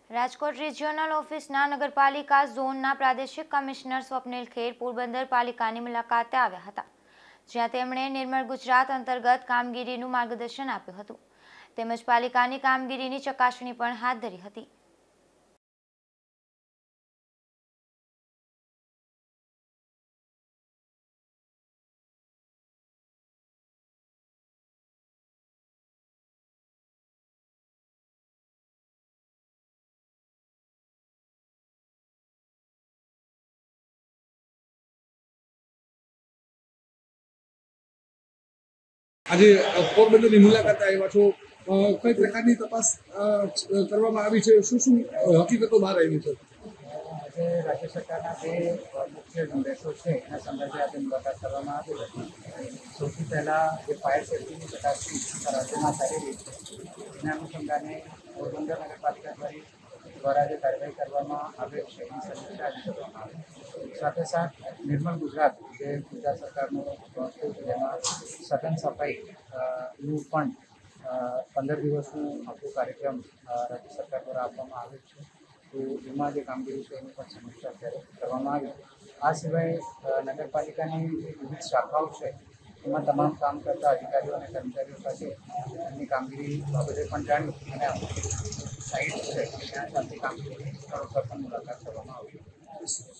Rajkot regional ઓફિસના નગરપાલિકા ઝોનના પ્રાદેશિક કમિશનર સ્વપ્નિલ ખેર પોરબંદર પાલિકાની મુલાકાતે આવ્યા હતા, જ્યાં તેમણે નિર્મળ ગુજરાત અંતર્ગત કામગીરીનું માર્ગદર્શન આપ્યું હતું તેમજ પાલિકાની કામગીરીની ચકાસણી પણ હાથ ધરી હતી। આજે પોરબંદરની મુલાકાતે આવ્યા છો, કઈ પ્રકારની તપાસ કરવામાં આવી છે, શું શું હકીકતો બહાર આવી છે? આજે રાજ્ય સરકારના જે મુખ્ય ઝુંબેશો છે એના સંદર્ભે આજે મુલાકાત કરવામાં આવી હતી। સૌથી પહેલાં જે ફાયર સેફ્ટીની ચકાસણી રાજ્યમાં થઈ રહી છે એના અનુસંધાને પોરબંદર નગરપાલિકા દ્વારા જે કાર્યવાહી કરવામાં આવે છે એની સમીક્ષા આજે કરવામાં આવી। સાથે સાથ નિર્મળ ગુજરાત જે ગુજરાત સરકારનો જેમાં સઘન સફાઈનું પણ 15 દિવસનું આખું કાર્યક્રમ રાજ્ય સરકાર દ્વારા આપવામાં આવ્યો છે, તો એમાં જે કામગીરી છે એની પણ સમીક્ષા અત્યારે કરવામાં આવી। આ સિવાય નગરપાલિકાની જે વિવિધ શાખાઓ છે એમાં તમામ કામ કરતા અધિકારીઓ અને કર્મચારીઓ સાથે એમની કામગીરી બાબતે પણ જાણ્યું અને અમુક સાઇટ્સ છે ત્યાં સાથે કામગીરીની સ્થળો પર પણ મુલાકાત કરવામાં આવી।